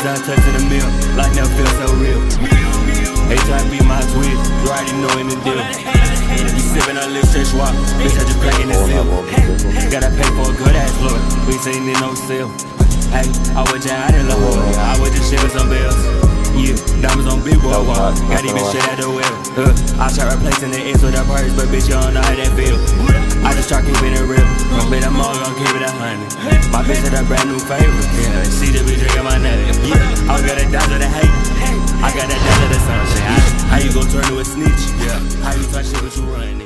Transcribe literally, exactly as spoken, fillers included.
I touch in the mill, like never feel so real. They try to be my twist, you already know in the deal. You sippin' on lip stretch walk, bitch I just crackin' the seal. Gotta pay for a good ass floor, we seen it no sale. Hey, I was just out in La Jolla, I was just shivin' some bells. Yeah, diamonds on big boy walk, got even shit at the well. Uh, I try replacing the X with a purse, but bitch you don't know how that feel. I just try keeping it real, but I'm all gon' keep it a hundred. My bitch had a brand new favorite, yeah, she just be drinking my name. Yeah, I got a dodge of the hate, I got that dodge of the sunshine. How you gon' turn to a snitch? Yeah, how you touch shit but you run?